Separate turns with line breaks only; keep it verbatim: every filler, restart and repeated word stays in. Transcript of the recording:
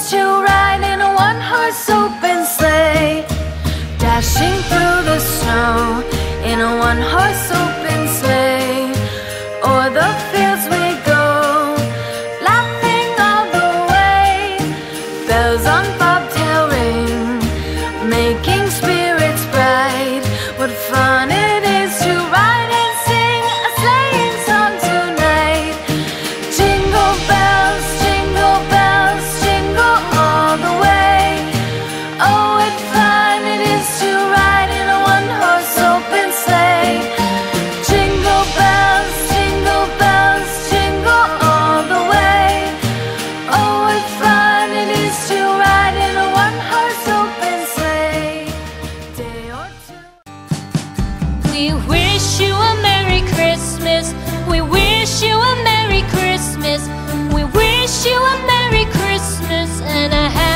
to ride in a one-horse open sleigh, dashing through the snow in a one-horse open sleigh. O'er the fields we go, laughing all the way. Bells on bobtail ring, making spirits bright. What fun it is to ride and sing a sleighing song tonight. Jingle bells, jingle bells, jingle all the way. Oh, what fun it is to ride in a one-horse open sleigh. Jingle bells, jingle bells, jingle all the way. Oh, what fun it is to ride in a one-horse open sleigh. Day or two.
We wish you a Merry Christmas. We wish you a Merry Christmas. We wish you a Merry Christmas and a Happy